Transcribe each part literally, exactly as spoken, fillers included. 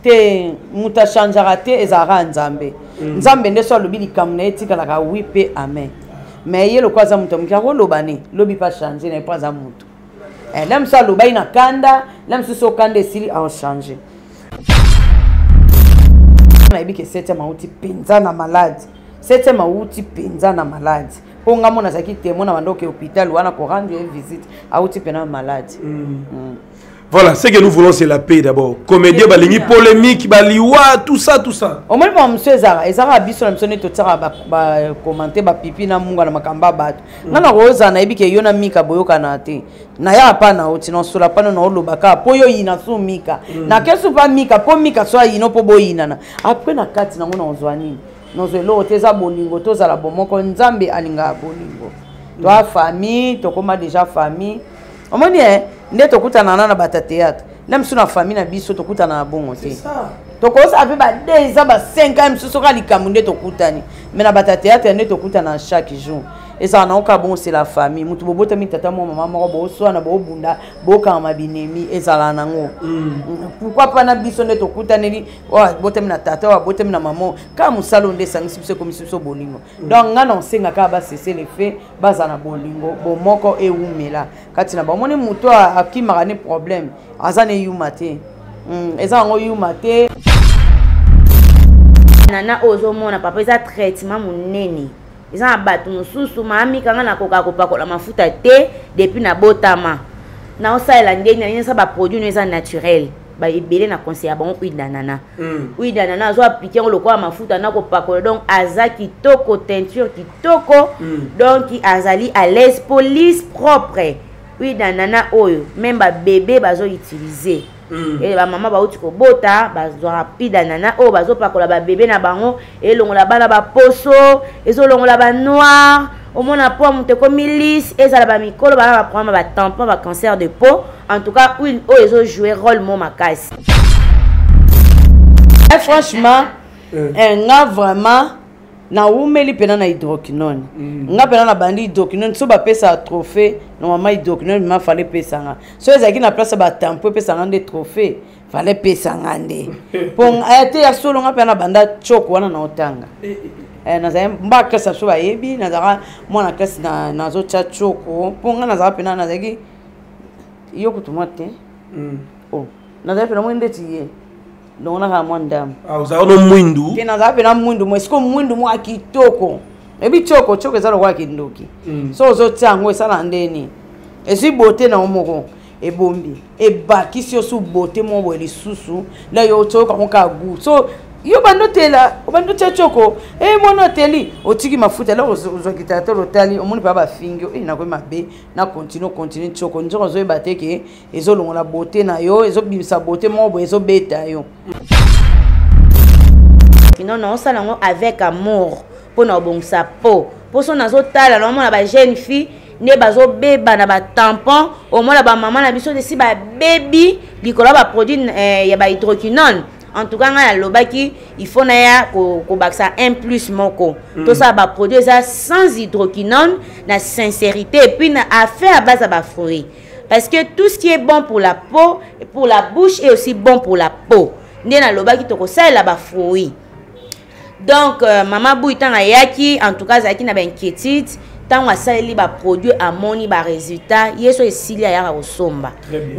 te muta changeara te ezara nzambe nzambe nde so lobi likambo na etikala oui pe amen mais ye lokwa za muto mukako lobane lobi pas changer na pas za muto eh là msa lobai na kanda là msa so kanda esili a changer na ibi ke septième auti penza na malade septième auti penza na malade ponga mona zaki témoin na bandoke hôpital wana ko rendre une visite auti pena malade. Voilà, ce que nous voulons, c'est la paix d'abord. Comédien, balingi polémique, baliwa, tout ça, tout ça. Au moins, pour monsieur Zara, Zara a biso la mission de tout ça, ba commenter, ba pipi na munga na makamba bat. Nana roza na ibi ke yona mika boyo kanate. Na ya pa na oti non sula pa na olo baka poyo ina su mika. Na kesu pa mika po mika so ino po boyina na. Après na kati na ngona ozwani. Nozo lo teza bolingo toza la bomoko nzambe alinga bolingo. Toi famille, to koma déjà famille. Au moins nde tokutana na bata théâtre même si na famille na biso tokutana na bongo te tokosa ape ba deux ans ba cinq ans msusu ka likambo nde tokutani mais na bata théâtre nde tokutana chaque jour et ça na oka bon c'est la famille mutu bobota mi tata mo mama moko bo so na bo bunda bo ka mabinemi et ça la nango pourquoi pas na biso nde tokutani li o botami na tata o botami na maman ka musalo nde sangisi biso comme biso bolingo donc ngana onsenga ka ba cesser les faits baza na bolingo bo moko e umela kati na ba moni mutu akimaka ne problème azane yuma te eza ngo yuma te nana ozo mona papa eza traitement munene eza na bato mosusu mami kanga na koka kopakola mafuta te depuis na botama na osalela ndeni na nisa ba produit no eza naturel ba ebele na conseil ya bango huile d'ananas huile d'ananas azo appliquer ngo lokwa mafuta na kopakola donc aza kitoko teinture kitoko donc azali à l'aise police propre huile d'ananas oyo même ba bébé bazo utiliser et ba maman ba uti ko bota bazo huile d'ananas oyo bazo pakola ba bébé na bango et longola bana ba poso ezo longola ba noir au mona po monte comme lisse et ça la ba mikolo ba prendre ba tampon ba cancer de peau en tout cas huile oyo ezo jouer rôle mo makasi. Franchement un nga vraiment na umeli pena na hydroquinone nga pena na bandi hydroquinone so ba pesa trophée normalement hydroquinone ma fallait pesa nga so ezaki na place ba tampon pesa nga des trophées fallait pesa nga nde pon ate ya solo nga pena banda choko wana na otanga eh na za mba kasa so ba yebi na za mwana kasi na nazo cha choko pon nga na za pena na zaki yo kutumate oh na za pena mwende tiye donc on a mwandam ah vous avez un mwindu kena za pena mwindu mo siko mwindu mo akitoko ebi choko choko za lokwa kindoki so zo tsango esala ndeni esi beauté na omoko ebombi ebaki si osu beauté mo bo lisusu la yo choka ko ka gu so yo bandotela obando choko eh mona teli otiki mafuta la ozokita to lotali omoni pa ba fingo e na ko mabe na continue continue choko nzoko zo ebateke ezolongola beauté na yo ezobimisa beauté mo bo ezobeta yo non non ça lango avec amour pour na bon sa peau pour son nazo tala na mona ba jeune fille ne bazo beba na ba tampon au moins la ba maman na biso de si ba baby likola ba produit ya ba hydroquinone. En tout cas, il faut un plus moko. Tout ça va produire ça sans hydroquinone, la sincérité et puis à faire à base de fruits. Parce que tout ce qui est bon pour la peau, pour la bouche est aussi bon pour la peau. Né na loba qui toko ça là ba fruits. Donc maman bouille tant ayaki, en tout cas ça qui na ben inquiétude, tant wa ça li ba produit à moni ba résultat, yeso esili ya au somba. Très bien.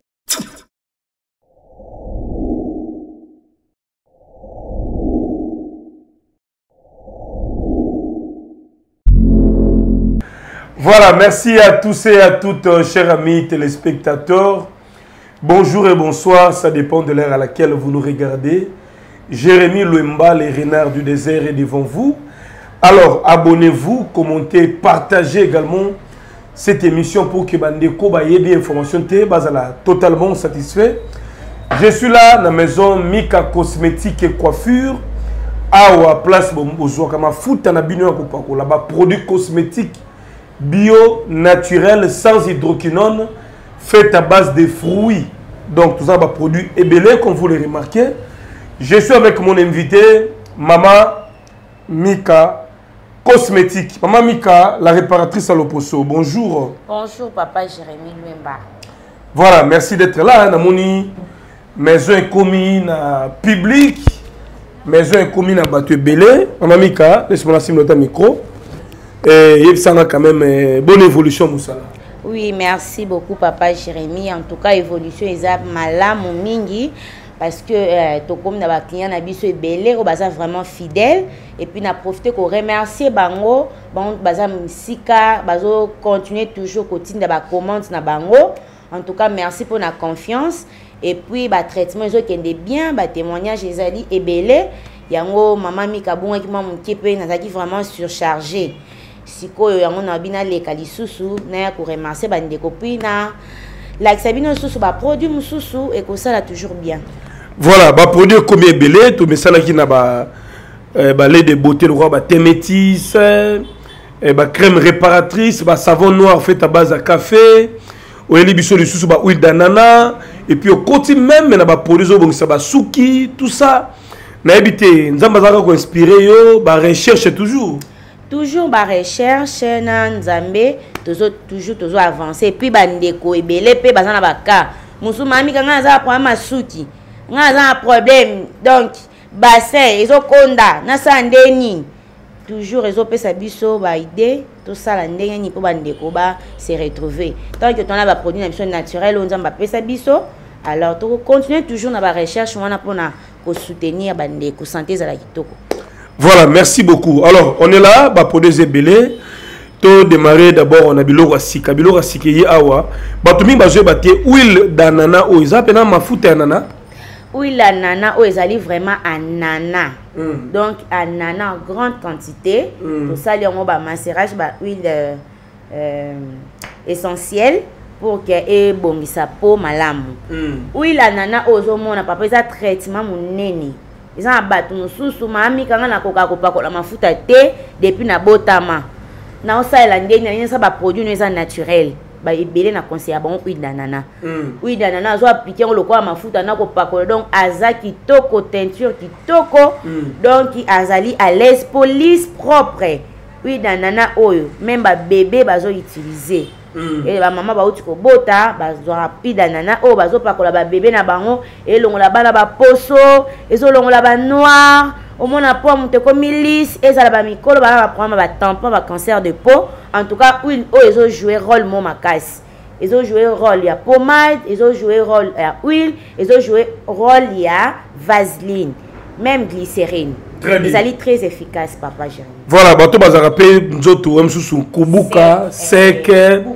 Voilà, merci à tous et à toutes, euh, chers amis téléspectateurs. Bonjour et bonsoir, ça dépend de l'heure à laquelle vous nous regardez. Jérémy Louemba, les renards du désert, est devant vous. Alors, abonnez-vous, commentez, partagez également cette émission pour que Bandeko ait des informations totalement satisfait. Je suis là, dans la maison Mika Cosmétique et Coiffure, à place Bozouakama Foot, à Bino Kopako, là-bas, produits cosmétiques bio, naturel, sans hydroquinone, fait à base de fruits. Donc tout ça va produit ébélé, comme vous le remarquez. Je suis avec mon invité, Maman Mika Cosmétique. Maman Mika, la réparatrice à l'Oposo. Bonjour. Bonjour, papa Jérémy Louemba. Voilà, merci d'être là, Namoni. maison commis na public, maison commis na bateau belé. Maman Mika, laisse-moi la notre micro. Et il y a quand même euh, bonne évolution, Moussala. Oui, merci beaucoup, Papa Jérémy. En tout cas, évolution est malam ou mingi. Parce que euh, tout comme na client na biso belé, on baza vraiment fidèle et puis na profiter pour remercier bango, bon baza musika, bazo continuer toujours continuer ba commande na bango. En tout cas, merci pour la confiance et puis ba traitement zo kende bien, ba témoignage ezali ebelé. Yango maman Mika bonga ki mamu kepe nazaki vraiment surchargé. Sikoyo yango na bina leka lisusu na ya ko remercier ba ndeko puis na la sabino susu ba produit mususu et que ça là toujours bien. Voilà, bah produit combien belé, tout mais ça là qui n'a pas bah lait de beauté le roi bah thé métis, bah crème réparatrice, bah savon noir fait à base de café, ou les bisous les sous bah huile d'ananas et puis au côté même mais n'a pas produit zo bon ça bah souki tout ça. Na habité, nous avons besoin d'inspirer yo, bah recherche toujours. Toujours ba recherche na nzambe, toujours toujours toujours avancer et puis ba ndeko ebele pe bazana ba ka. Musu mami kanga za problème souki. Nga za problème donc bassin ezo konda na sa ndeni toujours ezo pesa biso ba idée tout ça la ndenge ni po ba ndeko ba se retrouver tant que ton a ba produit na biso naturel on zamba pesa biso alors to continuer toujours na ba recherche wana pona ko soutenir ba ndeko santé za la kitoko. Voilà, merci beaucoup. Alors on est là ba pour des ébélés to démarrer d'abord on a biloko asika biloko asika yi awa ba to mi ba je ba te huile d'anana o za pena mafuta anana. Oui, l'ananas, oh, ils allaient vraiment ananas. Mm. Donc, ananas en grande quantité. Mm. Pour ça, il y a un macérage, bah, huile euh, euh, essentielle pour que ait bon sa peau malamu. Mm. Oui, l'ananas, oh, on a pas besoin de traitement, mon neni. Ils ont abattu nos sous-sous, mamie, quand on a coca copa, la mafuta thé, depuis na botama. Na ça, la ndeni, ça va produire nous naturel. Ba ebele na conseil bon huile d'ananas. Mm. Huile d'ananas zo appliquer le quoi mafuta na ko pakolo donc aza kitoko teinture kitoko mm. donc azali à l'aise police propre. Huile d'ananas oyo même ba bébé bazo utiliser. Mm. Et ba maman ba uti ko bota bazo huile d'ananas o bazo pakola ba bébé na bango et longola bana ba poso ezo longola ba noir au moins la peau monte comme lisse et ça la ba mikolo ba prendre ba tampon ba cancer de peau. En tout cas, huile, oh, ils ont joué rôle mon macasse. Ils ont joué rôle il y a pommade, ils ont joué rôle il y a huile, ils ont joué rôle il y a vaseline, même glycérine. Très bien. Ils allaient très efficaces, papa Jérémy. Voilà, bateau bazarape nzoto emsusu kubuka sec.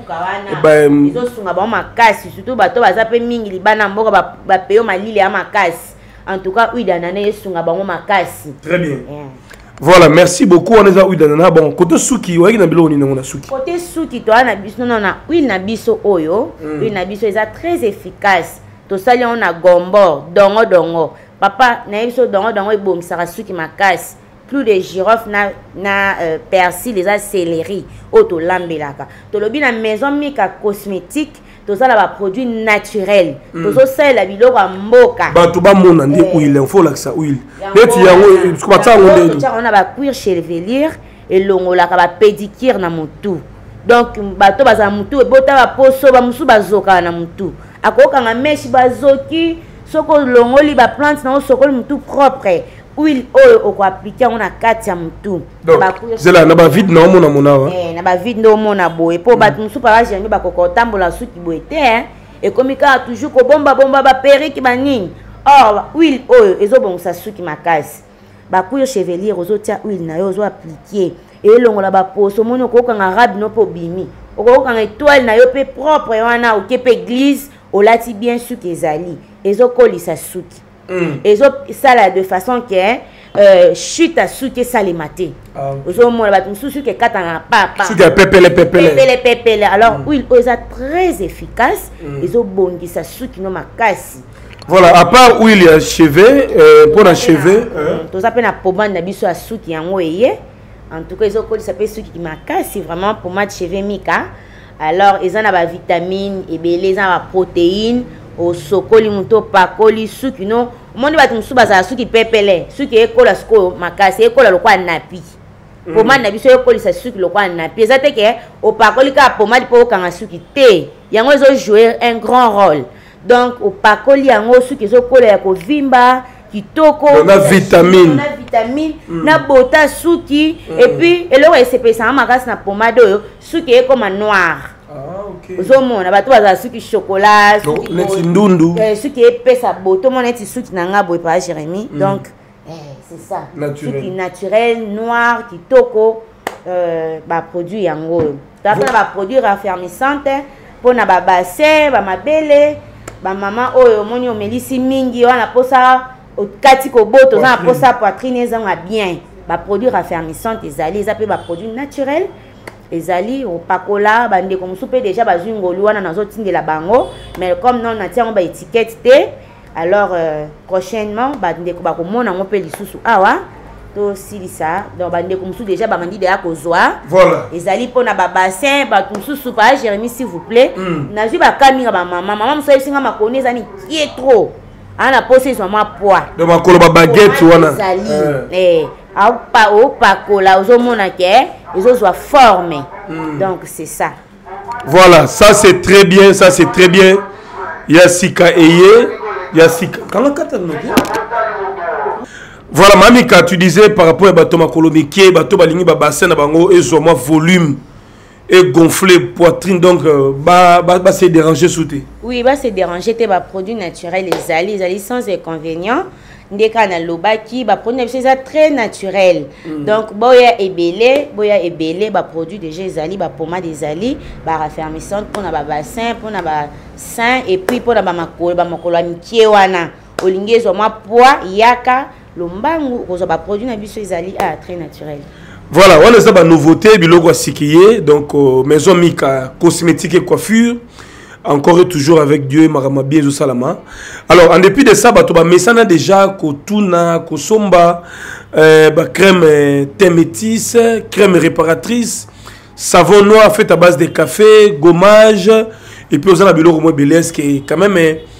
Ben ils ont sunga ba macasse surtout bateau bazape mingi libana mboka ba ba peyo malili ya macasse. En tout cas, huile d'ananas sunga ba macasse. Très bien. Yeah. Voilà, merci beaucoup. On est à huile d'ananas. Bon, côté souki, ouais, il y a bilo ni na souki. Côté souki, toi na biso non na huile na biso oyo, huile na biso est très efficace. To sali on a gombo, dongo dongo. Papa na biso dongo dongo ebom sara souki makasi. Plus de girofle na na euh, persil les a céleri auto lambelaka. To lobi na maison Mika cosmétique. Tout ça là produit naturel. Tout ça c'est la biloko mboka. Ba to ba mona ndi huile, il faut là que ça huile. Neti yango tu pas ça on on a ba cuir chevelure et longola ka ba pédicure na mutu. Donc ba to ba za mutu e bota ba poso ba musu ba zoka na mutu. Akoka nga meshi ba zoki soko longoli ba plante na soko mutu propre. Huile oyo oko appliquer on a kati ya mutu. C'est là na ba vide na mona mona wa. Eh na ba vide ndo mona boye po ba musu pa ba jangi ba kokotambola suki boye te hein. Et comme ka toujours ko bomba bomba ba periki ba nini. Or huile oyo ezo bon sa suki makasi. Ba cuir chevelure ozo tia huile na yo ozo appliquer et longola ba poso mono ko kanga rabi no po bimi. Oko kanga étoile na yo pe propre wana o kepe glisse o lati bien suki ezali. Ezo kolisa suki. Mm. Et ça là de façon que euh, chute à souke salématé. Aux hommes là bâton sous que katana papa. Souke pépele pépele. Pépele pépele. Alors huile oza très efficace. Ils ont bongi ça souke no makasi. Voilà, à part huile ya cheveux euh, pour la cheveux, tout ça peut na pommade na biso à souke yango eye. En tout cas ils ont collé ça peut souke qui makasi vraiment pommade cheveux Mika. Alors ils ont la vitamine et les ont la protéine. Au sokoli muto pakoli suki no monde batu musuba za suki pepele suki ekola sko makasi ekola lokwa napi pomade na biso ekoli sa suki lokwa napi ezate ke o pakoli ka pomade po kanga suki te yango ezo jouer un grand rôle donc opakoli yango suki ezokola ya kovimba kitoko na vitamine na vitamine mm. na bota suki mm. et puis eloko esepesanga makasi na pomade oyo suki ekoma noir. Ah, ok. Ozomona bato bazala suki chocolat suki neti ndundu suki epesa boto mona neti suki na nga boye pa Jérémy mm. donc eh, c'est ça naturel. Suki naturel noir kitoko euh, ba produit yango tata ba produit raffermissante pona ba bassin ba mabele ba mama oyo moni omelisi mingi wana posa okati ko boto za posa poitrine ezanga bien ba produit raffermissante ezali ezapé ba produit naturel ezali opakola bande comme soupe déjà bazwi ngolu wana nazotindela bango mais comme non na tiango ba étiquette té alors euh, prochainement bande ko ba ko mona ngo pe lisusu awa to silisa donc bande comme sou déjà ba mandi de akozwa voilà ezali pona ba bassin ba mususu pa Jérémy s'il vous plaît mm. nazwi ba kamira ba mama mama muso singa makoni ezani qui est trop ana posé sur moi poids de makolo ba baguette wana eh a pa o pakola ozomona ke ezozwa forme mm. donc c'est ça voilà ça c'est très bien ça c'est très bien Yasika eye Yasika quand kata no voilà Mamika tu disais par rapport à bato makolo mikie bato balingi ba bassin na bango ezoma volume et gonfler poitrine donc euh, bah bah bah c'est déranger souté oui bah c'est déranger tes ba produits naturels les ali les ali sans inconvénient ndeka na lobaki ba produits c'est ça très naturel mm. donc boya ebele boya ebele ba produits déjà les ali ba pommade des ali ba raffermissante pour na ba bassin pour na ba sein et puis pour na ba makolo ba makolo mikie wana olingi zo ma poids yaka lombangu ko ba produits na biso les ali ah très naturel. Voilà, on a une nouveauté, biloko sikiye, donc euh, maison Mika, cosmétique et coiffure, encore et toujours avec Dieu, Marama bien Salama. Alors, en dépit de ça, bato ba mesana déjà kotuna, kosomba, euh, ba crème euh, thé métis, crème réparatrice, savon noir fait à base de café, gommage, et puis on a biloko mo belès qui est quand même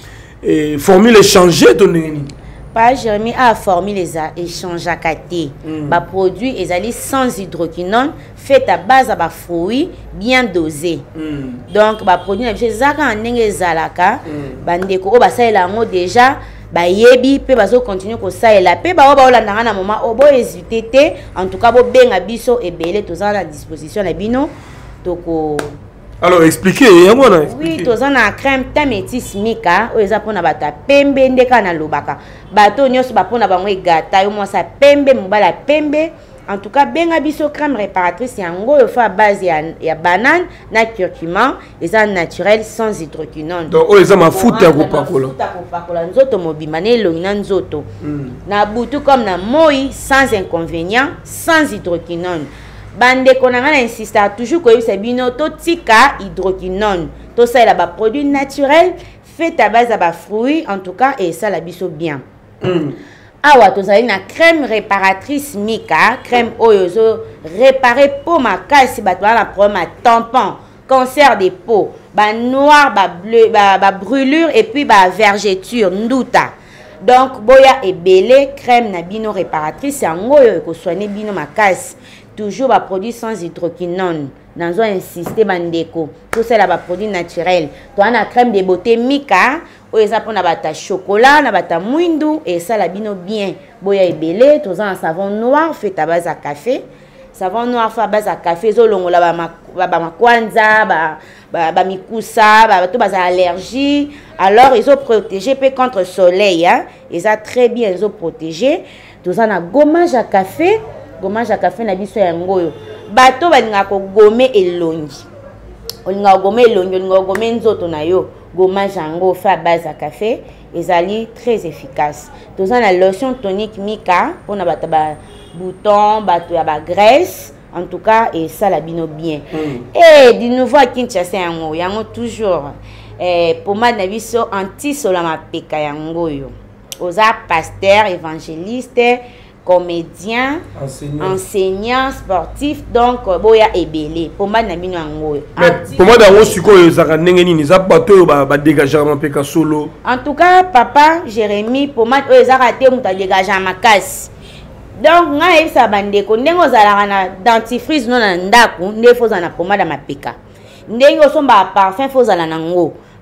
euh, formule échangée ton pas Jérémy a formé les échanges à côté. Mm. Bah produit ezali sans hydroquinone fait à base à bas fruits bien dosés. Mm. Donc bah produit na chez zaka ndenge zalaka ba ndeko ba ça la ngo déjà ba yebi pe bazo continuer ko ça la pe ba ba olanda na moment obo hésiter té en tout cas bo benga biso ebele to za la disposition na bino toko. Alors expliquez, oui, tous en a crème thé métis Mika, ou les apprendre à ta pembe ndeka na lobaka. Bato nyos ba pona bango egata, yo mo sa pembe mbala pembe. En tout cas, benga biso crème réparatrice yango yo fa base ya, ya banane na curcuma, les a naturel sans hydroquinone. Donc, oh les a ma futa ko pakola. Futa ko pakola nzoto mobimane longina nzoto. Na butu comme na moi sans inconvénient, sans hydroquinone. Bande konanga na insiste toujours que c'est bino to tika hydroquinone to ça là ba produit naturel fait à base à ba fruits en tout cas et ça la biso bien mm. Awa to ça une crème réparatrice Mika crème oyozo réparer peau makasi ba na problème tampon cancer des peaux ba noir ba bleu ba, ba brûlure et puis ba vergeture nduta. Donc boya ebele crème na bino réparatrice yango yo ko soigner bino makasi toujours ba produit sans hydroquinone dans un insister bandeko tout ça là ba produit naturel to ana crème de beauté Mika o eza pona bata chocolat na bata mwindu et ça la bino bien boya ebele to za un savon noir fait à base à café savon noir fait à base à café zo longola ba ba makwanza ba ba, ba mikusa ba to ba allergie alors ils ont protégé peu contre soleil hein ils a très bien ils ont protégé to za na gommage à café gommage à café na biso ya ngoyo bato balinga ko gome elongi olinga gome elongi olinga gome nzoto na yo gommage yango fait à base à café ezali très efficace toza na lotion tonique Mika pona bata ba bouton bato ya ba graisse en tout cas et ça la bino bien mm. Et du nouveau à Kinshasa yango yango toujours eh pomade na biso anti solama peka yango yo oza pasteur évangéliste comédien, enseignant, enseignant sportif, donc boya ebele. Pomade na bino yango. Pomade yango siko ezaka ndenge nini za bato ba ba dégager ma peka solo. En tout cas, papa Jérémy, pomade o ezaka te muta dégager makasi. Donc nga esa bandeko ndenge ozalaka na dentifrice no na ndako, nde foza na pomade ma peka. Ndenge osomba parfum foza la nango.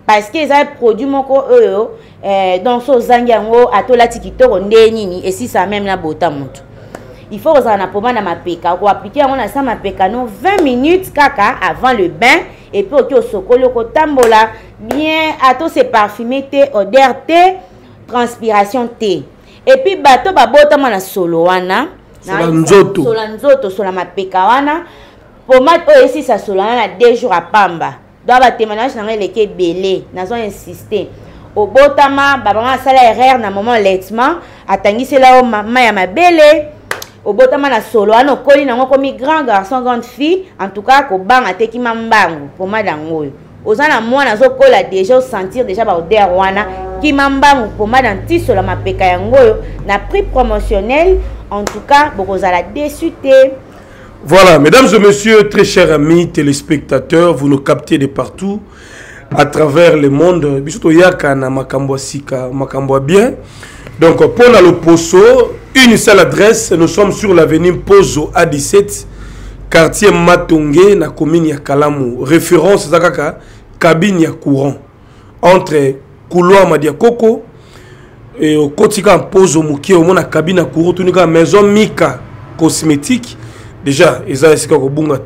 parce que ça produit moko eux euh, donc so zangango atola tikitoko ndenini et si ça même na bota monto il faut oza na poma na mapeka ko appliquer on a ça mapeka no vingt minutes kaka avant le bain et puis ok osokolo ko tambola bien ato se parfumer te odeur te transpiration te et puis bato babota na solo wana na nzoto solo nzoto solo mapeka wana pomade oyo si ça solo na deux jours à pamba doit ba témoignage na leke belé nazo insister au botama baba sala erreur na moment laitement atangisela o mama ya mabele au botama na solo ano koli na ngoko mi grand garçon grande fille en tout cas ko banga teki mambangu pomade ngoyo ozana mwana zo kola déjà sentir déjà ba odeur wana ki mambangu pomade anti solo mapeka ya ngoyo na prix promotionnel en tout cas bokozala déçu te. Voilà, mesdames et messieurs, très chers amis téléspectateurs, vous nous captez de partout à travers le monde. Bisoto yaka na makambo sika, makambo bien. Donc pour le Poso, une seule adresse, nous sommes sur l'avenue Pozo A dix-sept, quartier Matongé, na commune ya Kalamu. Référence zakaka cabine ya courant entre couloir Madia Koko et au Kotika Pozo Muki au mona cabine ya courant tunika maison Mika cosmétique. Déjà, ils ont essayé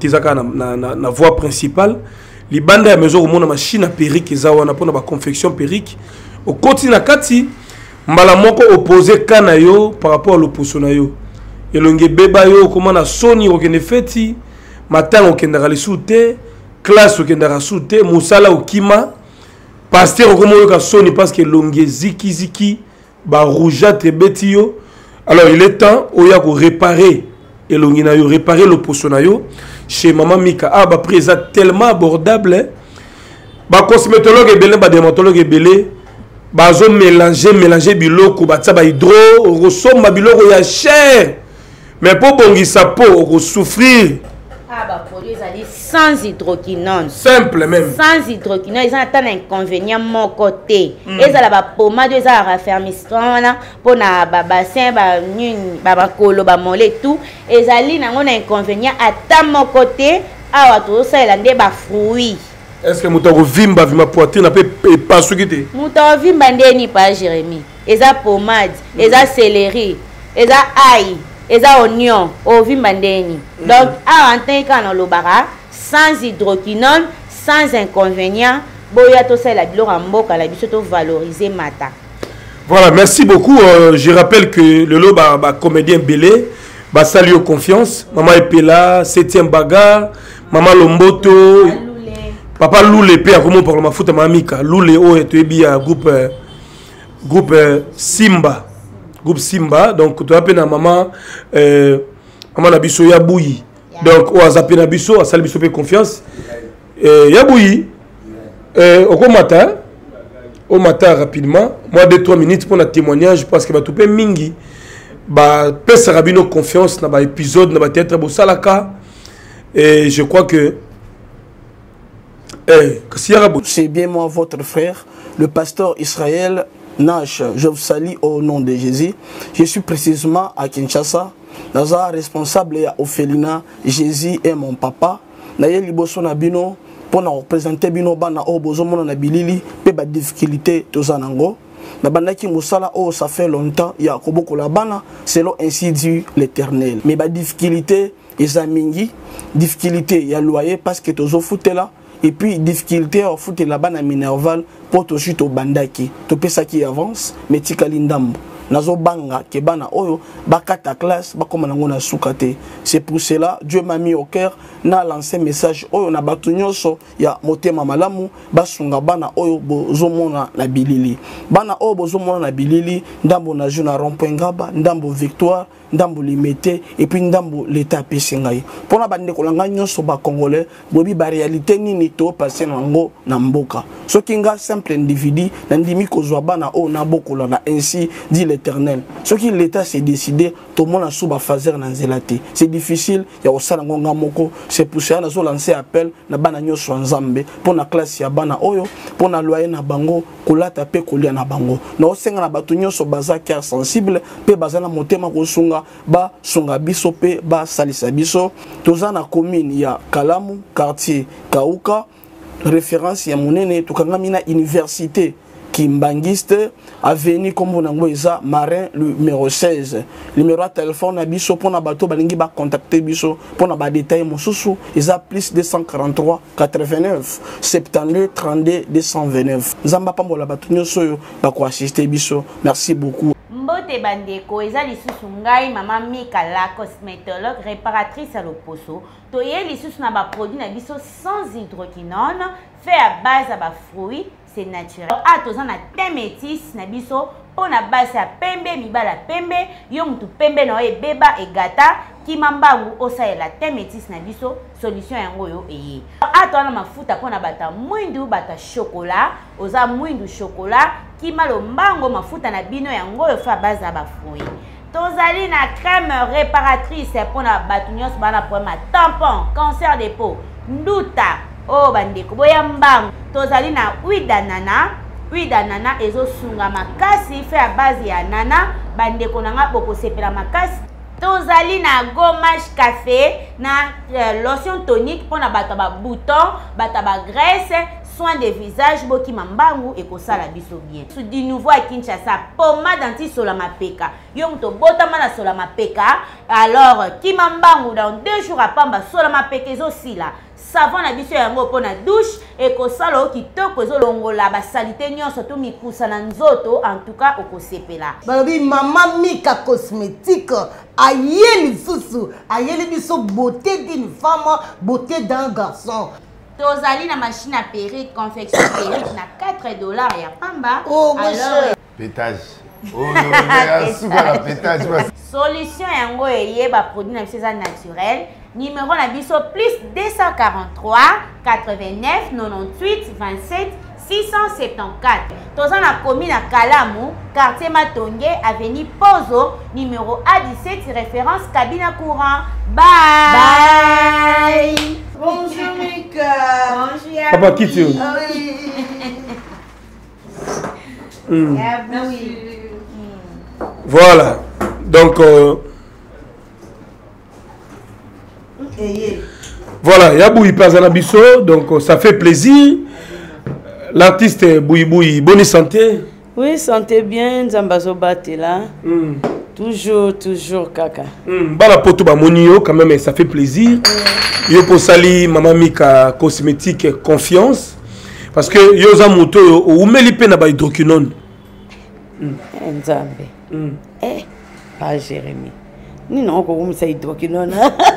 de la voie principale. Les bandes à mesure où on a machine à perruque, ils ont une confection perruque. Au continent Kati, Malamoko opposé Kanayo par rapport à l'opposition. Et l'ongue Bebayo, comment na Sony au Kenefeti, matin au Kendara Soute, classe au Kendara Soute, Moussala au Kima, pasteur au Komoyo Sony parce que l'ongue Ziki Ziki, ba Rouja Tebetio. Alors il est temps où il y a réparer. Et l'on a réparé le poisson chez Maman Mika. Ah, bah, présent tellement abordable. Bah, cosmétologue et belé, bah, dermatologue et belé. Bah, ils ont mélangé, mélangé biloko, bah, ça, bah, hydro, on ressemble, bah, biloko, il y a cher. Mais pour bongi sa peau, on souffrir. Ah, bah, produit, ça dit sans hydroquinone. Simple même. Sans hydroquinone, ils ont un inconvénient mon côté. Ils ont la pommade, ils ont un raffermissement pour na bassin, ba colo, ba mollet tout. Ils ont un inconvénient à ta mon côté. Ah, tout ça, ils ont des fruits. Est-ce que vous vimba vima poitrine n'a pas ce qui était? Mouton vimba ndeni pas Jérémy. Ils ont pommade, ils ont céleri, ils ont ail. Et ça oignon au vimbandeni. Donc à entendre quand on bara sans hydroquinone, sans inconvénient, boya to c'est la bilo ramboka la biso to valoriser mata. Voilà, merci beaucoup. Euh, je rappelle que le lot bah, bah, comédien Belé, bah salut aux confiance, maman Epela, septième bagarre, maman Lomboto, papa Loulé P comment pour ma foot ma mika, Loulé oh et tu bien groupe euh, groupe euh, Simba. Groupe Simba, donc tu as appelé maman, euh, maman Nabiso Yabouyi. Donc, on a appelé Nabiso, à Salbiso P confiance. Yabouyi, au matin, au matin rapidement, moi deux trois minutes pour un témoignage parce que tu peux mingi, bah, pèse rabino confiance dans l'épisode, dans le théâtre, Salaka. Et je crois que. C'est bien moi, votre frère, le pasteur Israël Nash, je vous salue au nom de Jésus. Je suis précisément à Kinshasa. Naza responsable à Ophelina. Jésus est mon papa. Naye liboso na bino pour représenter bino bana o bozo mona na bilili pe ba difficulté tozanango. Na bandaki musala o ça fait longtemps ya koboko la bana selon ainsi dit l'Éternel. Mais ba difficulté ezamingi, difficulté ya loyer parce que tozo foutela. Et puis, difficulté à foutre là-bas dans Minerval pour tout de suite au bandaki. Tout ça qui avance, mais tikalindambo. Nazo banga, kebana oyo, bakata classe, bakoma nangona soukate. C'est pour cela, Dieu m'a mis au cœur, na lancé message oyo, na batunyoso, ya motema malamu, basunga bana oyo, bozomona na bilili. Bana oyo, bozomona na bilili, ndambo na juna rompengaba, ndambo victoire, ndambo limité, et puis ndambo l'état pesengai. Pour na bande kolanga nyoso ba congolais, bobi ba réalité nini to passé nango na mboka. So kinga simple individu, nandimi kozwa bana oyo na bokola na ainsi dit l'Éternel. Ce qui l'État s'est décidé, tout le monde a sous fazer dans zélate. C'est difficile, il y a aussi un moko. C'est pour ça que nous lancé appel na bana nyoso nzambe pour na classe ya bana oyo, pour na loyer na bango, kolata pe kolia na bango. Na osenga na batu nyoso baza cœur sensible, pe baza na motema kosunga ba sunga biso pe ba salisa biso. Toza na commune ya Kalamu, quartier Kauka. référence ya monene tokangami na université Kimbangiste avenue comme on a Marin le numéro seize. Le numéro de téléphone à biso pour na bateau balingi ba contacter biso pour na ba détail mosusu isa plus deux cent quarante-trois quatre-vingt-neuf soixante-douze trente-deux deux cent vingt-neuf. Zamba pambola bato nyoso ba ko assister biso. Merci beaucoup. Mbote bandeko eza lisusu ngai mama Mika la cosmétologue réparatrice à l'Oposo. Toye lisusu na ba produit na biso sans hydroquinone fait à base à ba fruits. C'est naturel. Ah, tozan na thé métis na biso po na base ya pembe mibala pembe yo mutu pembe na e beba e gata kimambangu osa ya la thé métis na biso solution yango yo eye. Ah, tozan na mafuta po na bata mwindu bata chocolat oza mwindu chocolat kimalo mbango mafuta na bino yango yo fa base na ba fruits. Tozali na crème réparatrice po na batu nyos bana problème tampon, cancer des peaux, nduta. Oh bandeko boya mbangu tozali na huile d'anana huile d'anana ezo sunga makasi fait à base ya nana bandeko nanga boko sepela makasi tozali na gommage café na euh, lotion tonique pour na bata ba bouton bata ba graisse soin de visage boki mambangu et kosala biso bien sous du nouveau à Kinshasa pommade anti sola mapeka yo mto botama na sola mapeka alors kimambangu dans deux jours à pamba sola mapeka ezo sila savon na biso yango po na douche et kosala kitoko ezo longola ba salité nyonso to mikusa na nzoto en tout cas okosepela balobi mama Mika cosmétique ayeli susu ayeli biso beauté d'une femme beauté d'un garçon. Tozali na machine à perruque confection perruque na quatre dollars ya pamba. Oh alors pétage. Oh non, souvent la pétage. Solution yango eye ba produit na biso naturel. Numéro na biso plus deux cent quarante-trois quatre-vingt-neuf quatre-vingt-dix-huit vingt-sept six cent soixante-quatorze. Tozan na commune à Kalamu, quartier Matonge, avenue Pozo, numéro A dix-sept, référence cabine courant. Bye. Bye. Bonjour Mika. Bonjour. Papa qui tu? Ah oui. Mm. Oui. Voilà. Donc euh, voilà, il y a Bouy Pazanabiso, donc ça fait plaisir. L'artiste Bouy Bouy, bonne santé. Oui, santé bien, Zambazo Batela. Mm. Toujours, toujours, kaka. Mm. Bala poto ba monio, quand même, ça fait plaisir. Mm. Yo pour sali, Mama Mika cosmétique confiance. Parce que yo za moto, ou melipe na ba hydroquinone. Nzambe. Eh, pas Jérémy. Ni non comme ça hydroquinone.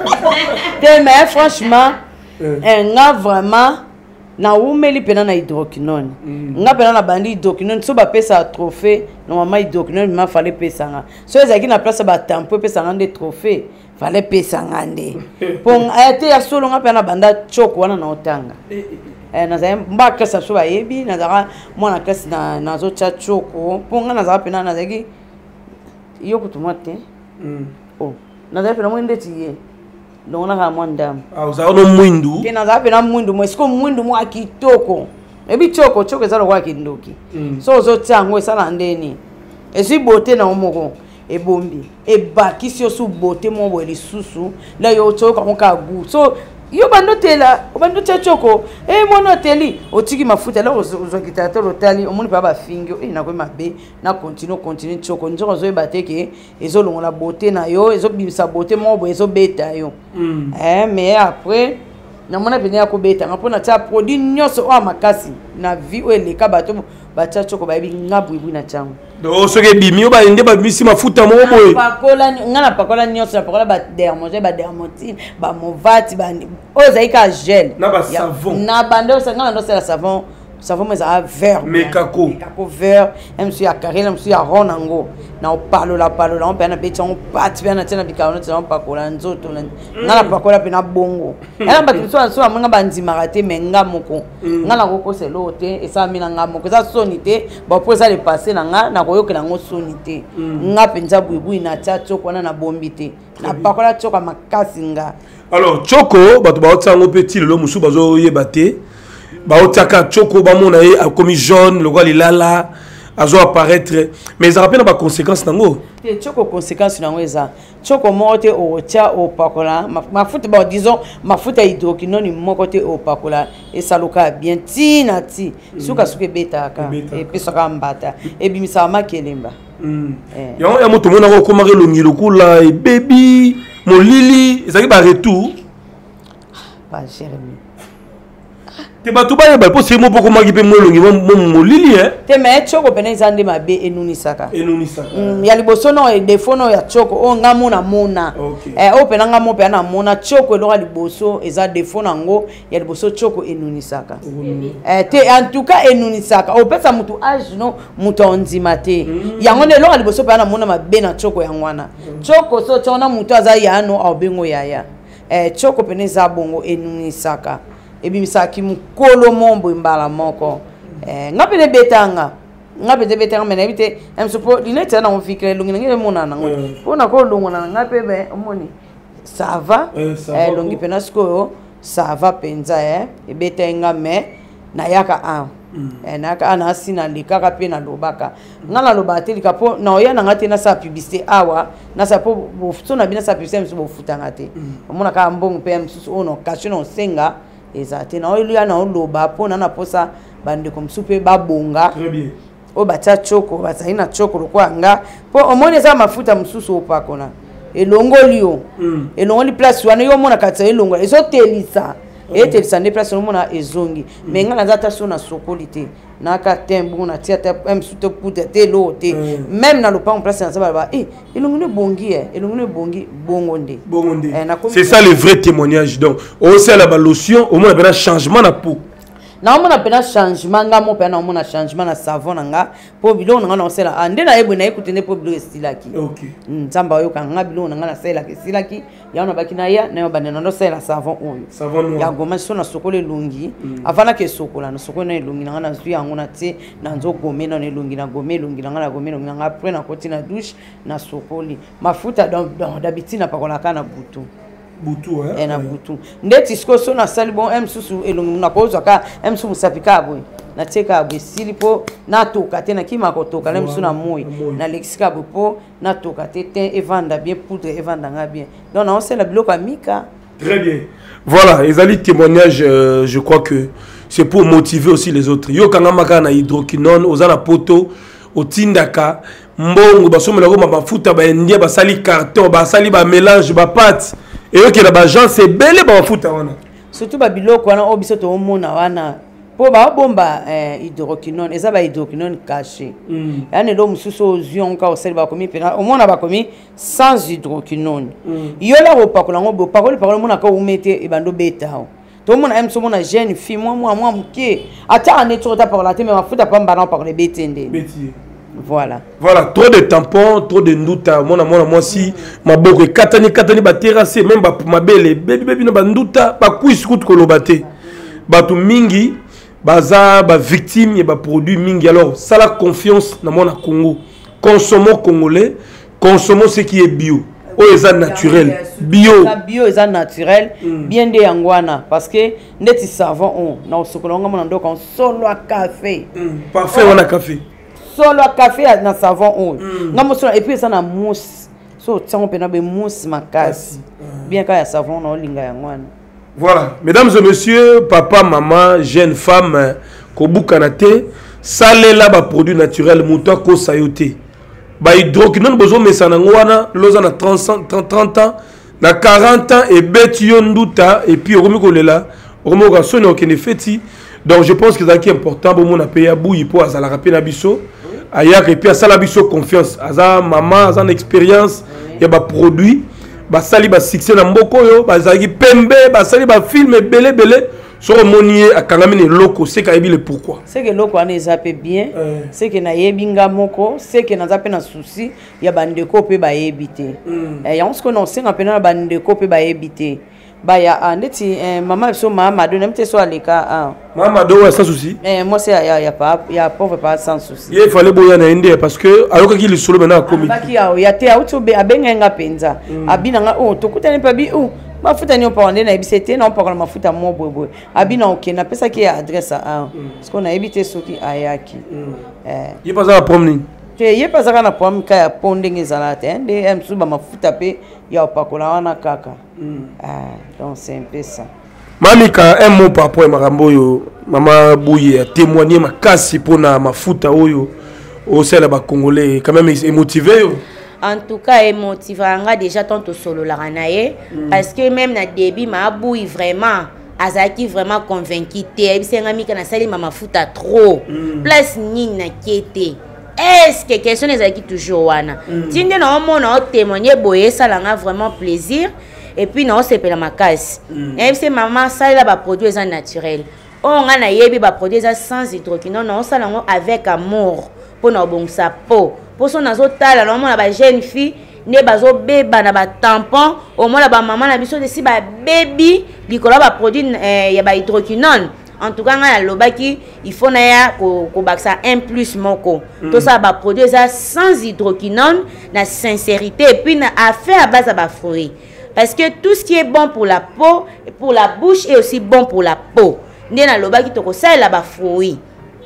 Mais franchement, nga vraiment na umeli pena na hydroquinone. Nga pena na bandi hydroquinone so ba pesa trophée, normalement hydroquinone ma fallait pesa nga. So ezaki na place ba tampo pesa nga des trophées, fallait pesa nga nde. Pour ete ya solo nga pena banda choko wana na otanga. Eh na mba classe so ba yebi na zara mwana classe na nazo cha choko. Pour nga na zara pena na zaki yo kutumate. Oh, naza pena mwende tiye. Ndona ka mwandam. Ah, uza ono mwindu. Ke naza pena mwindu mwe siko mwindu mwa kitoko. Ebi choko choko ezalo kwa kindoki. Mm. So zo tsango esala ndeni. Esi bote na omoko ebombi. Eba kisio su bote mo bo lisusu la yo choka konka gu. So yo bando tela, bando choko. Eh mono teli, otiki mafuta la ozo kitata lotali, omoni pa ba fingio, eh na ko mabe, na continue continue choko. Njo zo bateke, ezo longola beauté na yo, ezo bimisa beauté mo bo ezo beta yo. Mm. Eh mais après na mona benya ko beta, ngapona cha produit nyoso o makasi na vie o eleka bato bacha choko ba bi ngabu ibu na chango. Do soke bimi o ba inde ba bimisi mafuta mo boy. Pakola ngana pakola nyoso pakola ba dermoje ba dermotine ba movati ba o zaika gel na ba savon na bando sa ngana ndo la savon savon mais a vert mekako mekako vert même si ya carré même si ya ronango na o palo la palo la on pena beti on pat pena tena bikaona tena on pakola nzoto ngana pakola pena bongo ela ba tso so amanga banzima raté menga moko ngana koko selo te esa mina ngamo ko za sonité ba po ça le passer na nga na koyokela ngo sonité nga penza buibui na cha tsoko na bombi te na pakola tsoko makasi nga. Alors choko bato ba otsango petit le musu bazo yebate ba otaka choko ba mona ye a commis jaune le roi lilala azo apparaître mais ça rappelle pas conséquences nango te choko conséquences nango eza choko mote o tia o pakola mafuta ba disons mafuta hydroquinone moko te o pakola et saloka bien tina ti suka suka beta ka et pesaka mbata et bimisa makelemba yango ya moto mona ko komaka elongi lokula e baby molili ezaki ba retour pas Jérémy te bato ba yeba po se mo poko maki pe mo elongi mo molili hein te me choko pene zande mabe enunisaka enunisaka ya liboso no e defo no ya choko o nga mona mona eh o pena nga mo pe na mona choko elora liboso eza defo nango ya liboso choko enunisaka eh te en tout cas enunisaka o pesa mutu age no mutu ondima te yango ne elora liboso pe na mona mabe na choko ya ngwana choko so chona mutu aza ya no obengo yaya eh choko pene za bongo enunisaka ebimisaki mukolo mombo mbala moko eh ngapi ne betanga ngapi de betanga mena bite em supo dinete na mfikire lungi ngire mona nango pona ko lungu na ngapi be omoni ça va eh lungi pena sko ça va penza eh ebetenga me na yaka a eh naka ana sina likaka pe na lobaka ngala lobate likapo na oya na ngate na sa publicité awa na sa po so na bina sa publicité mso futanga te omona ka mbongo pe mso ono kashino senga ezate na oyo na oloba pona na posa bande comme soupe babonga très bien o bacha choko bazali na choko lokwanga po omone za mafuta msusu opakona elongoli yo elongoli place wana yo mona katsa elongo ezo telisa etelisa ne place mona ezongi menga na zata so na sokolite na ka tembo na tia ta msuto puta te lote même na lopa en place na ba eh elongo ne bongi eh elongo ne bongi bongonde bongonde c'est ça le vrai témoignage donc on sait la lotion au moins ben changement na peau na mona pena changement nga mo pena mona changement na savon nga po bilo nga na sela ande na ebo na ekutende po bilo estilaki OK nzamba yo kanga bilo nga na sela estilaki ya na bakina ya na yo banena no sela savon oyo savon noir ya goma so na sokole lungi avana ke sokola na sokole na lungi nga na zwi yango na te na nzo gome na lungi na gome lungi nga na gome lungi nga après na koti na douche na sokoli mafuta donc d'habitude na pakola kana butu butu hein ena butu ndeti sko so na sali bon em susu elongi na ko zaka em susu sapika boy na teka boy silipo na toka te na kima ko toka lem suna moy na lexika po na toka te te evanda bien poudre evanda nga bien donc on sait la biloko amika très bien voilà les ali témoignage euh, je crois que c'est pour motiver aussi les autres yo kanga maka na hydroquinone ozana poto otindaka mbongo basomela ko mafuta ba india basali carton basali ba mélange ba pâte et ok la bagent c'est belle ba mafuta wana surtout ba biloko wana obiso to mona wana po ba bomba eh, hydroquinone eza ba hydroquinone caché mm. yani lo mususu ozion ka oseli ba komi pena omona ba komi sans hydroquinone mm. yola ko pakola ngo pakola pakola mona ka umete e bando betao to mona em so mona jeune fille moi moi moi mke ata ane to ta pakola te me mafuta pamba na pakola betende beti voilà voilà trop de tampons trop de nduta mona mona moi si maboko e katani katani ba terrasser même ba mabele baby baby no ba nduta ba kuisi kutu kolobate batu mingi baza ba victime et ba produit mingi alors ça la confiance na mona Congo consommons congolais consommons ce qui est bio o eza naturel bio bio eza naturel bien de yangwana parce que ndeti savon on na sokolonga mona ndoko on solo a café parfait on a café solo a café na savon on ngamo solo et puis ça na mousse so tsango pena be mousse makasi bien ka ya savon na olinga yangwana. Voilà, mesdames et messieurs, papa, maman, jeune femme, kobukanate, salela ba produit naturel muto ko sayote. Ba hydroquinone bozo mesanangwana, loza na trente ans, na quarante ans et betio nduta et puis okomi kolela, okomi ko sone okene feti. Donc je pense que c'est important pour mon payer bouille pour azala rapena biso. Ayak et puis azala biso confiance. Aza maman, aza expérience, ya ba produit. Basali ba succès na mboko yo bazaki pembe basali ba film belé belé so monier akangamine loko c'est ka le pourquoi c'est que loko ana ezape bien c'est que na yebinga moko c'est que na zape na souci ya bandeko pe ba yebité et on se connaît na pena bandeko pe ba yebité ba ya ndeti maman so mama do nemte so aleka ah mama do sans souci eh moi c'est ya ya pas ya pauvre pas sans souci il fallait boya na inde parce que ayoka ki le solo maintenant comité baki ya ya te auto be abenga nga penza abina nga oh to kutane pa bi oh mafuta ni opa ndena ebisete na opa mafuta mo bobo abina okena pesa ki adresse a parce qu'on a évité soki ayaki eh il pas ça problème te ye pas ça na problème ka ya ponding ezalate hein de msuba mafuta pe ya opa kola wana kaka ah donc c'est un peu ça. Mamika, un mot par rapport à Marambo, Maman Bouye a témoigné ma casse pour na mafuta oyo au sein de Congolais, quand même émotivé. En tout cas, émotivé, on a déjà tant au solo la ranaye parce que même na début ma Bouye vraiment azaki vraiment convaincu té c'est un ami qui na sali ma mafuta trop place ni na kiete. Est-ce que question les aki toujours wana tinde na on a témoigné boye ça l'a vraiment plaisir. Et puis non c'est pas ma casse et c'est maman ça là ba produit ça naturel on a na yebi ba produit ça sans hydroquinone non ça lango avec amour pour na bon sa peau pour son azotala non na ba jeune fille ne bazo beba na ba tampon au moins la ba maman na biso de si ba baby likola ba produit ya ba hydroquinone en tout cas na lobaki il faut na ya ko ko baksa un plus moko tout ça ba produit ça sans hydroquinone na sincérité et puis na affaire à base à ba fruits. Parce que tout ce qui est bon pour la peau, pour la bouche, est aussi bon pour la peau. Ndena loba ki toko sa la ba fruit.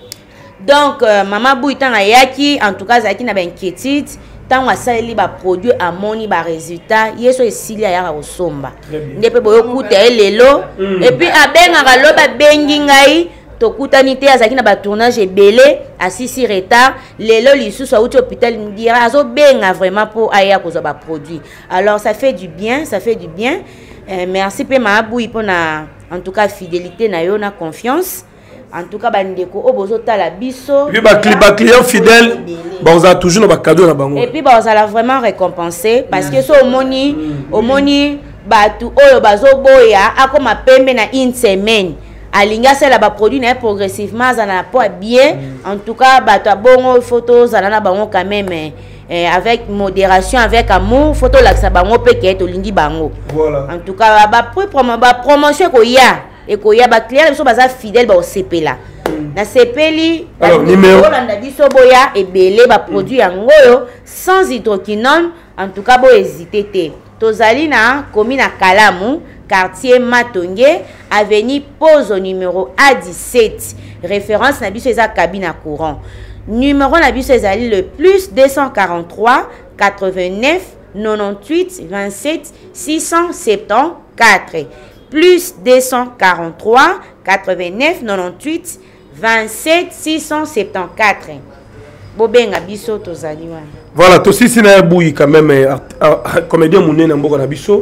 Donc euh, maman Bouy tant ayaki, en tout cas zaki na ba inquiétude, tant wa sa li ba produit amoni ba résultat, yeso esili ya ko somba. Ndepe boyo kuta lelo et puis abenga ka loba bengi ngai tokutani te azaki na ba tournage ebele asisi retard lelo lisusu auti hôpital ndira azo benga vraiment pour aya ko ba produit. Alors ça fait du bien, ça fait du bien. Euh, merci pe ma Bouy pour na en tout cas fidélité na yo na confiance. En tout cas bandeko obozo tala biso. Puis ba client fidèle, ba on a toujours na ba cadeau na bango. Et puis ba on a vraiment récompensé parce que so omoni omoni batu oyo bazo boya akoma pembe na une semaine. Alinga c'est là bas produit n'est progressivement ça n'a pas bien en tout cas bah toi bon photos ça n'a pas bon quand même eh, avec modération avec amour photo là ça bango pe qui olingi bango voilà en tout cas bah promo bah promotion ko ya et ko ya bah client so baza fidèle bah au C P là na C P li alors numéro landa biso boya et belé bah produit yango yo sans hydroquinone en tout cas bo hésiter té tozali na commune à Kalamu quartier Matonge, avenue Pose au numéro A dix-sept. Référence na biso eza cabine à courant. Numéro na biso ezali le plus deux cent quarante-trois quatre-vingt-neuf quatre-vingt-huit vingt-sept six cent soixante-quatorze. Plus deux cent quarante-trois quatre-vingt-neuf quatre-vingt-huit vingt-sept six cent soixante-quatorze. Bobenga biso tozali wana. Voilà, to sisi na Bouy quand même comédien monene mboka na biso.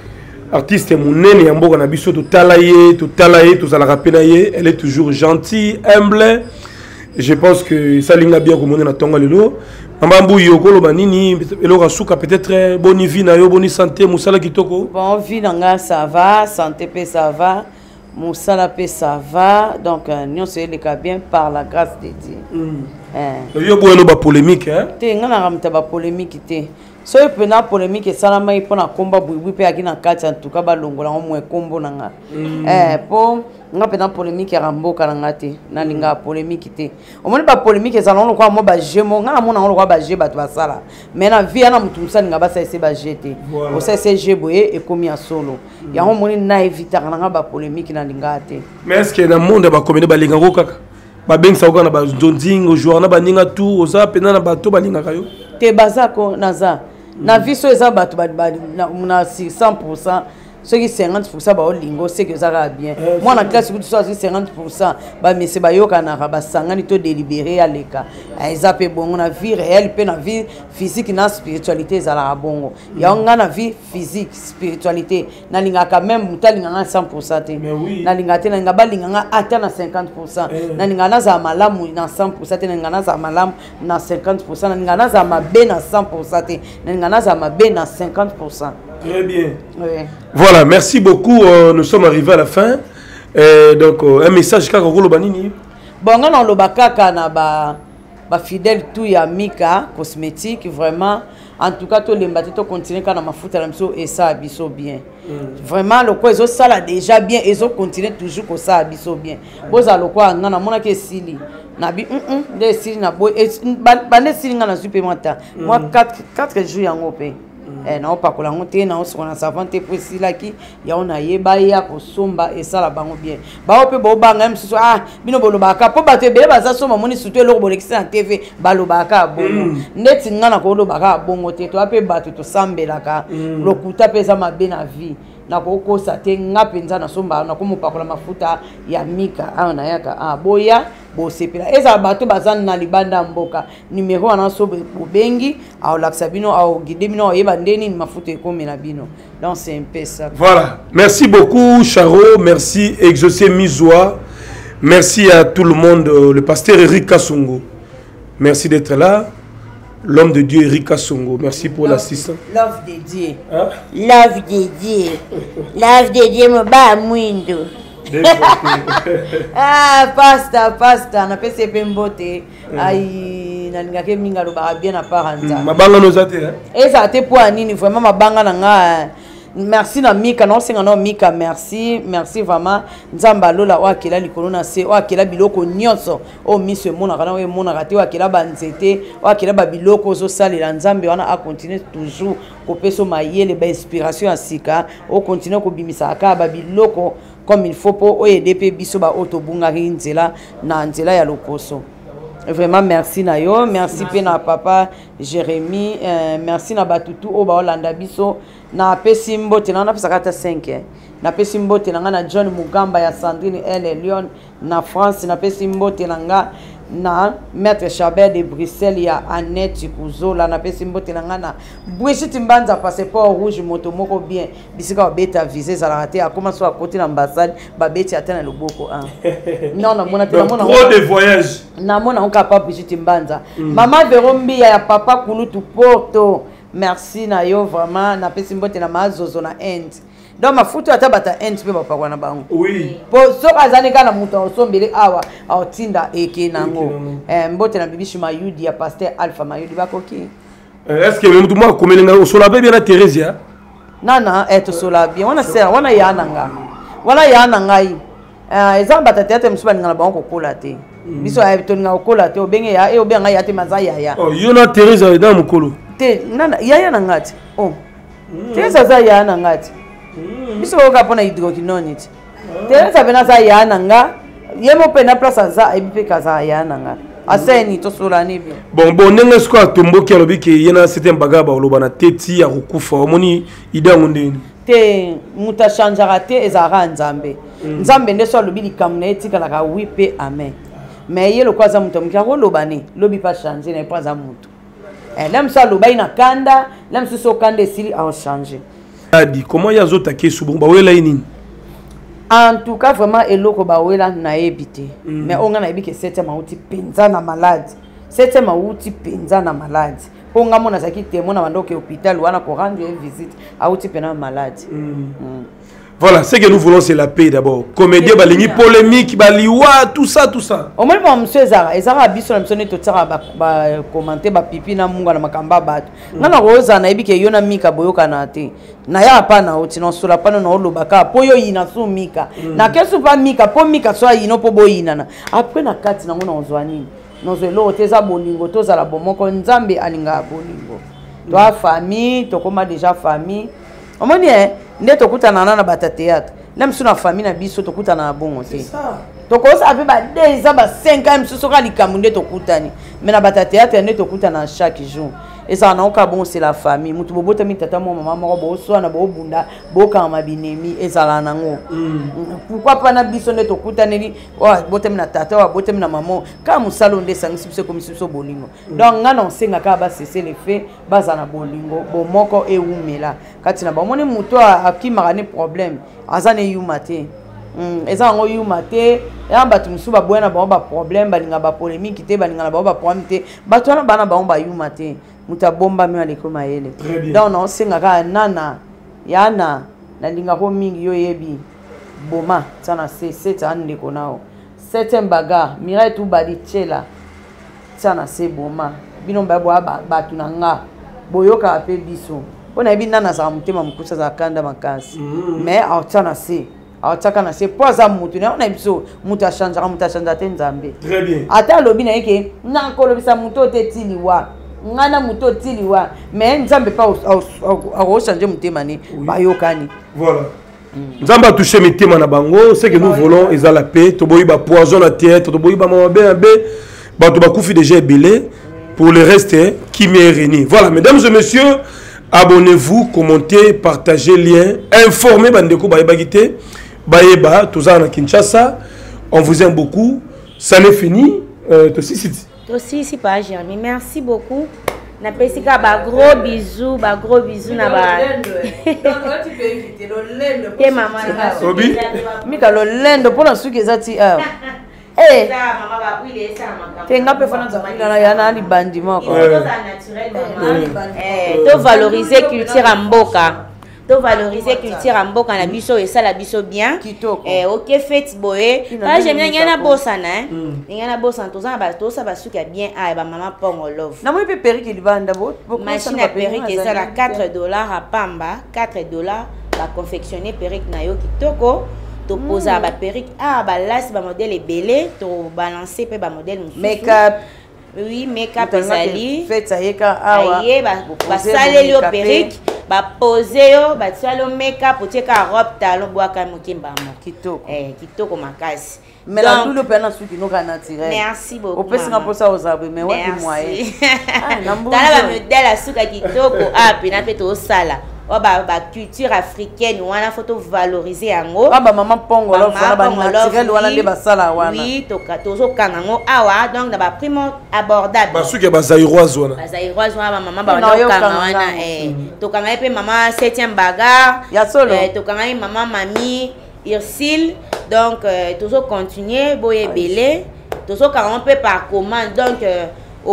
Artiste monene ya mboka na biso to talaye to talaye to zala rapena ye elle est toujours gentille humble je pense que ça linga bien comme on na tonga lelo mama Bouy yokolo banini elo rasuka peut-être bonne vie na yo bonne santé musala kitoko bon vie nanga ça va santé pe ça va musala pe ça va donc nous c'est le cas bien par la grâce de Dieu mm. eh yo bueno ba polémique hein te ngana ramta ba polémique te so pe na polémique et salama ipo na komba buibu pe akina kati en tout cas ba longola mo kombo nanga eh po nga pe na polémique ramboka nanga te na linga polémique te o moni ba polémique ezalon ko mo ba jemo nga mo na ngo ko ba je ba to basala mais na vie na mutu musani nga ba sa ese ba jete o sa ese je boye e komi ya solo ya ho moni na evita nga ba polémique na linga te mais est-ce que na monde ba comédie ba linga ko kaka ba beng sa ko na ba ndingo joueur na ba ninga tout oza pe na ba to ba linga kayo te bazako naza na vie so eza bato ba na cent pour cent ceux qui cinquante pour cent ba olingo c'est que ça va bien moi na classe ku so cinquante pour cent ba mese ba yoka na ba sangani to délibéré à leka eza pe bongo na vie réelle pe na vie physique na spiritualité za la bongo ya nga na vie physique spiritualité na linga quand même mutalinga na cent pour cent te na linga te na linga ba linga ata na cinquante pour cent na linga na za malamu na cent pour cent te na linga na za malamu na cinquante pour cent na linga na za mabe na cent pour cent te na linga na za mabe na cinquante pour cent. Très bien. Oui. Voilà, merci beaucoup. Euh, nous sommes arrivés à la fin. Et donc, euh, un message kaka ko lobanini. Bon, on a lobakaka na ba ba fidèle tout ya Mika cosmétique vraiment. En tout cas, tout les mbati to continuer kana mafuta na biso et ça biso bien. Mm. Vraiment le quoi ils ça là déjà bien et ils continuer toujours ko ça biso bien. Boza le quoi ngana mona ke sili. Na bi mm de sili na boy et ba ne sili ngana supplémentaire. Moi quatre quatre jours yango pe. eh na opakola ngo te na osona savant te posilaki ya ona yeba ya kosomba esala bango bien ba ope bo banga msusu ah bino bolobaka po bato ebele baza soma moni sutu eloko bolekisa na T V balobaka bongo ndeti ngana ko lobaka bongo te to ape bato to sambelaka lokuta pesa mabe na vie na kokosa te nga penza na somba na komopakola mafuta ya mika a na yaka a boya bo sepela eza bato bazana na libanda mboka numero wana so bobengi a laksa bino a guide bino yeba ndeni mafuta ekomela bino donc c'est un peu ça. Voilà, merci beaucoup Charo, merci Exaucé Mizoua, merci à tout le monde, le pasteur Eric Kassongo, merci d'être là. L'homme de Dieu, Eric Kassongo. Merci pour l'assistance. Love de Dieu. Hein? Love de Dieu. Love de Dieu, me bat mwindo. Ah, pasta, pasta. Na pese pembote. Aïe, na lingake minga lo ba bien à part anta. Mabanga nos ate. Et ça a été pour anini vraiment mabanga na nga. Merci na Mika, non c'est non Mika, merci, merci vraiment. Nzamba lola wa kila likolo na se, wa kila biloko nyonso. O mise mona kana we mona kati wa kila banzete, wa kila ba biloko zo sali la nzambe wana a continuer toujours ko peso mayele ba inspiration ya sika, o continuer ko bimisa aka ba biloko comme il faut pour o aider pe biso ba otobunga nzela na nzela ya loposo. Vraiment merci na yo, merci pe na papa Jérémy, euh, merci na batutu o ba Olanda biso na pesi mbote na na pesa kata cinq eh. Na pesi mbote na na John Mugamba ya Sandrine elle Lyon na France na pesi mbote na nga na maître Chabert de Bruxelles ya Annette Kuzola na pesi mbote na nga na Brigitte Mbanza passeport rouge moto moko bien bisika beta visé za la raté a commencé à côté l'ambassade ba beti atana loboko ah non non mona tena mona trop de voyages na mona on capable Brigitte Mbanza mm. Maman Verombi ya papa Kulutu Porto merci na yo vraiment na pesi mbote na mazozo na end donc mafuto atabata end pe bapa kwa na bango oui po so kazani kana muto osombele awa autinda eke nango eh mbote na bibishi mayudi ya pasteur Alpha Mayudi bakoki est-ce que même tout moi komelenga osola be bien na Theresia nana eh to sola bien wana sera wana yana nga wana yana ngai eh ezamba tatete msuba ngala bango kokola te biso ay to nga kokola te obenge ya e obenga ya te mazaya ya oh yo na Theresia dans mukolo te nana ya yana ngati oh Teresa za yana ngati biso ka pona hydroquinone ti Teresa bena za yana nga yemo pena place za ebipe kaza yana nga aseni to sola ni bi bon bon nenga sko atomboki alobi ke yena c'était bagaba oloba na teti ya kukufa omoni idango ndeni te muta chanjara te ezara nzambe nzambe ndeso alobi likamuna etika la ka wipe amen mais ye lo kwaza muto mkia ko lobani lobi pa changer na pas za muto eh l'aime ça lobai na kanda l'aime so kanda sili a changer adi comment ya zota ke subu ba wela nini en tout cas vraiment eloko ba wela na ebité mais on na ebike septième auti penza na malade septième auti penza na malade on nga mona saki témoin na bandoke hôpital wana ko rendre une visite auti pena malade voilà, ce que nous voulons, c'est la paix d'abord. Comédien, balingi polémique, baliwa, tout ça, tout ça. Au moins, monsieur Zara, Zara biso na msone to tsara ba ba commenter ba pipi na munga na makamba bato. Ngana roza na ibike yona mika boyoka na te. Na ya pa na oti no sola pa na olobaka po yo yina su mika. Na kesu pa mika po mika so yino po boyina na. Après na kati na ngona ozwani. Nozo lo teza bolingo to za la bomoko nzambe alinga bolingo. Toi famille, to koma déjà famille. Omoni eh nde tokutana na bata théâtre même si na famille na biso tokutana na bongo te tokosa ape ba deux ans ba cinq ans msusu ka likambo nde tokutani mais na bata théâtre nde tokutana chaque jour et ça na oka bon c'est la famille mutu bobota mi tata mo mama moko bo so na bo bunda bo ka mabinemi et ça la nango pourquoi pas na biso nde tokutani li wa botami na tata wa botami na maman ka musalo nde sangisi biso comme biso bolingo donc ngana onsenga ka ba cesser les faits baza na bolingo bo moko e umela kati na ba moni mutu akimaka ne problème azane yuma te mm eza ngo yuma te ya batu musuba boyana ba ba problème balinga ba polémique te balinga ba ba problème te batu wana bana ba ba yuma te muta bomba mi aleko mayele donc non senga ka nana yana na linga ko mingi yo yebi boma tsana se sept ande ko nao septième baga mira tu badi chela tsana se boma bino ba ba batu na nga boyoka pe biso on a bien nana za mutema mukusa za kanda makasi mais autana se autaka na se poza mutu na on a biso muta changera muta changera te nzambe très bien ata lobi na yeke na ko lobisa muto te tiliwa ngana muto tiliwa mais nzambe pas au changer mutemani bayokani voilà nzambe a touché mitema na bango c'est que nous voulons ils ont la paix to boyi ba poison la tête to boyi ba mabe abe ba to ba kufi déjà belé pour le reste qui m'est réuni voilà mesdames et messieurs abonnez-vous commentez partagez lien informez bandeko ba bagité ba yeba toza na Kinshasa on vous aime beaucoup ça n'est fini euh to si si aussi si pas Jérémy merci beaucoup. Na pesika ba gros bisous, ba gros bisous na ba. Donc tu peux éviter le lendo. Te maman na. Obi. Mika le lendo pour la suki ezati ah. Eh. Ça maman ba oui les ça maman. Te nga pe fana nzamanga na yana li bandima quoi. C'est naturel maman. Eh, to valoriser culture en mboka. To valoriser culture en mboka na biso et ça la biso bien. Eh OK fête boé. Ah j'aime bien na bossa na. Nga na bossa to za ba to ça ba suki bien ah ba maman pongo love. Na moi pe perruque li banda bo. Machine à perruque ça la quatre dollars à Pamba, quatre dollars ba confectionner perruque na yo kitoko. To poser ba perruque ah ba las ba modèle belé to balancer pe ba modèle mususu. Make-up. Oui, make-up ezali. Fête ça yeka awa. Aye ba ba saleli yo perruque. Ba poser yo ba tsalo make-up oteka robe talon boaka mokimba mo kitoko eh kitoko makasi mais la tout le pena suki no ka naturel merci beaucoup au pesi nga posa ozabe mais wa di moyen ah nambo tala ba modèle suka kitoko ah pena pe to sala o ba ba culture africaine wana photo valoriser yango ba ba maman pongo lo fona ba naturel wana de ba sala wana oui to ka to zo kanga ngo awa donc na ba primo abordable ba suki ba zairoise wana ba zairoise wana maman ba ndo kanga wana eh to kanga pe maman septième bagarre ya solo eh to kanga maman mami Ursule donc euh, toujours continuer boye belé toujours quand on peut par commande donc euh,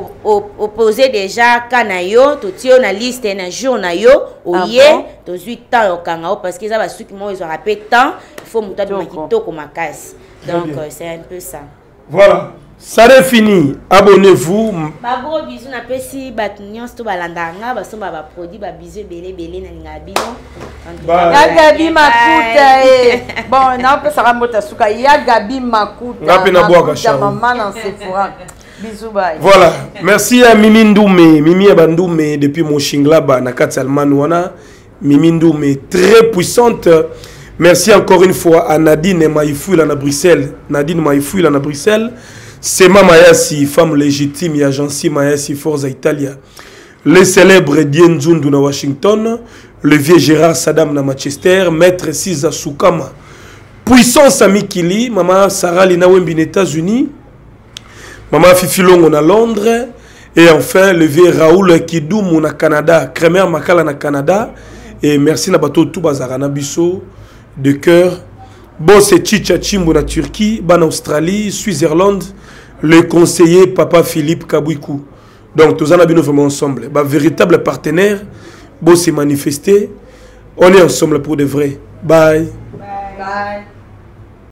opposé déjà kanayo to tio na liste na jour na yo oye to huit temps okanga parce que ça va ceux qui m'ont ils ont rappelé temps il faut muta de makito ko makas donc euh, c'est un peu ça voilà ça est fini abonnez-vous ba gros bisous na pesi bat nyons to balandanga ba somba ba produit ba bisous belé belé na linga bino ya gabi makuta eh bon na pe sara mbota suka ya gabi makuta ngapi na boaka cha maman na Sephora. Bisous bye. Voilà, merci à Mimi Ndoumé, Mimi Abandoumé depuis mon Shinglaba na Katsalman wana, Mimi Ndoumé très puissante. Merci encore une fois à Nadine Maïfoula na Bruxelles, Nadine Maïfoula na Bruxelles. Sema Mayasi, femme légitime et agence Mayasi Forza Italia. Le célèbre Dien Zundu na Washington, le vieux Gérard Saddam na Manchester, maître Siza Soukama. Puissance Amikili, maman Sarah Lina Wembi aux États-Unis. Maman Fifi Longo na Londres. Et enfin, le vieux Raoul Kidoum na Canada. Kremer Makala na Canada. Et merci na bateau tout bazara na biso de cœur. Bon, c'est Chicha Chimbo na Turquie, ban Australie, Suisse-Irlande. Le conseiller Papa Philippe Kabouikou. Donc, tous en abonnés vraiment ensemble. Bah, véritable partenaire. Bon, c'est manifesté. On est ensemble pour de vrai. Bye. Bye. Bye.